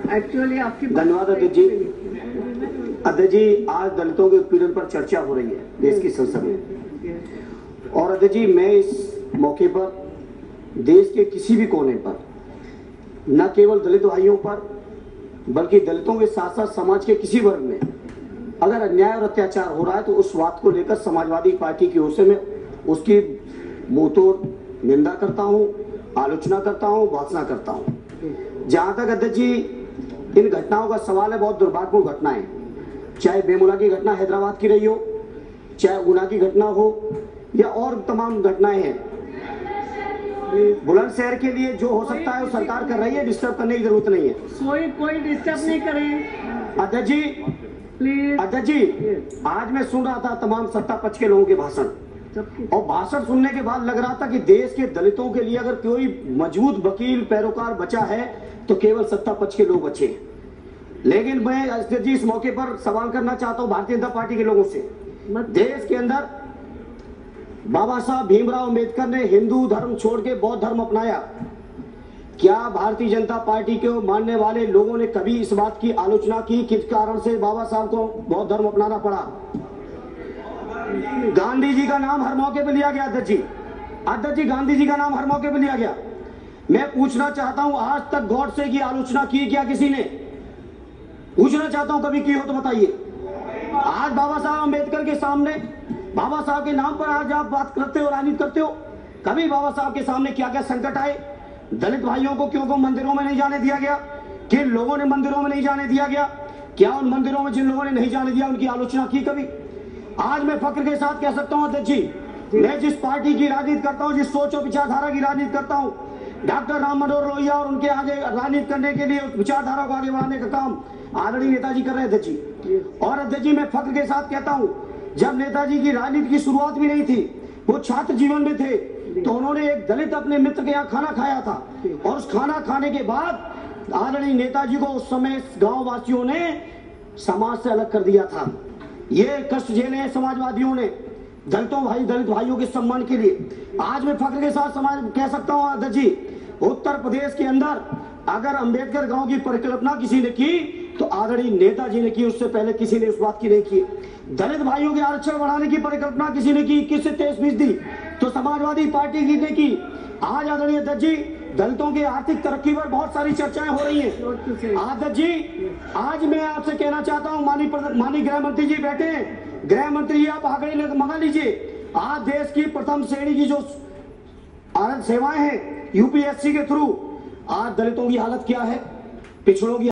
Actually आपकी धन्यवाद अध्यक्ष जी। अध्यक्ष जी, आज दलितों के उत्पीड़न पर चर्चा हो रही है देश की संसद में, और अध्यक्ष जी मैं इस मौके पर देश के किसी भी कोने पर, न केवल दलित भाइयों पर बल्कि दलितों के साथ साथ समाज के किसी वर्ग में अगर अन्याय और अत्याचार हो रहा है तो उस बात को लेकर समाजवादी पार्टी की ओर से मैं उसकी मुंहतोड़ निंदा करता हूं, आलोचना करता हूं, भर्त्सना करता हूं। जहां तक अध्यक्ष जी इन घटनाओं का सवाल है, बहुत दुर्भाग्यपूर्ण घटनाएं, चाहे बेमुला की घटना हैदराबाद की रही हो, चाहे गुना की घटना हो या और तमाम घटनाएं हैं। बुलंदशहर के लिए जो हो सकता है वो सरकार कर रही है, डिस्टर्ब करने की जरूरत नहीं है। कोई डिस्टर्ब नहीं करे। अध्यक्ष जी प्लीज। अध्यक्ष जी, आज मैं सुन रहा था तमाम सत्ता पक्ष के लोगों के भाषण, और भाषण सुनने के बाद लग रहा था कि देश के दलितों के लिए अगर कोई मजबूत वकील पैरोकार बचा है तो केवल सत्ता पक्ष के लोग बचे। लेकिन मैं अध्यक्ष जी इस मौके पर सवाल करना चाहता हूं भारतीय जनता पार्टी के लोगों से। देश के अंदर बाबा साहब भीमराव अम्बेडकर ने हिंदू धर्म छोड़ के बौद्ध धर्म अपनाया। क्या भारतीय जनता पार्टी के मानने वाले लोगों ने कभी इस बात की आलोचना की किस कारण से बाबा साहब को बौद्ध धर्म अपनाना पड़ा? गांधी जी का नाम हर मौके पर लिया गया अध्यक्ष जी। अध्यक्ष जी, गांधी जी का नाम हर मौके पर लिया गया। मैं पूछना चाहता हूं, आज तक गॉडसे की आलोचना की क्या किसी ने? पूछना चाहता हूं, कभी की हो तो बताइए। आज बाबा साहब अम्बेडकर के सामने, बाबा साहब के नाम पर आज आप बात करते हो, राजनीति करते हो। कभी बाबा साहब के सामने क्या क्या संकट आए? दलित भाइयों को क्यों मंदिरों में नहीं जाने दिया गया? किन लोगों ने मंदिरों में नहीं जाने दिया गया? क्या उन मंदिरों में जिन लोगों ने नहीं जाने दिया उनकी आलोचना की कभी? आज मैं फक्र के साथ कह सकता हूं अध्यक्ष जी, मैं जिस पार्टी की राजनीति करता हूं, जिस सोच और विचारधारा की राजनीति करता हूं, डॉक्टर राम मनोहर लोहिया और उनके आगे राजनीति करने के लिए विचारधारा को आगे बढ़ाने का काम आदरणीय नेताजी कर रहे हैं अध्यक्ष जी। और अध्यक्ष जी मैं फक्र के साथ कहता हूं, जब नेताजी की राजनीति की शुरुआत भी नहीं थी, वो छात्र जीवन में थे, तो उन्होंने एक दलित अपने मित्र के यहाँ खाना खाया था, और उस खाना खाने के बाद आदरणीय नेताजी को उस समय गांव वासियों ने समाज से अलग कर दिया था। ये कष्ट झेले हैं समाजवादियों ने दलित भाइयों के सम्मान के लिए। आज मैं फक्र के साथ समाज कह सकता हूं अध्यक्ष जी, उत्तर प्रदेश के अंदर अगर अंबेडकर गांव की परिकल्पना किसी ने की तो आदरणीय नेताजी ने की, उससे पहले किसी ने उस बात की नहीं की। दलित भाइयों के आरक्षण बढ़ाने की परिकल्पना किसी ने की, 21 से 23% तो समाजवादी पार्टी की ने की। आज आदरणीय अध्यक्ष जी दलितों की आर्थिक तरक्की पर बहुत सारी चर्चाएं हो रही हैं। अध्यक्ष जी, आज मैं आपसे कहना चाहता हूं, माननीय गृह मंत्री जी बैठे हैं, गृह मंत्री जी आप आगे मंगा लीजिए। आज देश की प्रथम श्रेणी की जो आनंद सेवाएं हैं यूपीएससी के थ्रू, आज दलितों की हालत क्या है, पिछड़ों की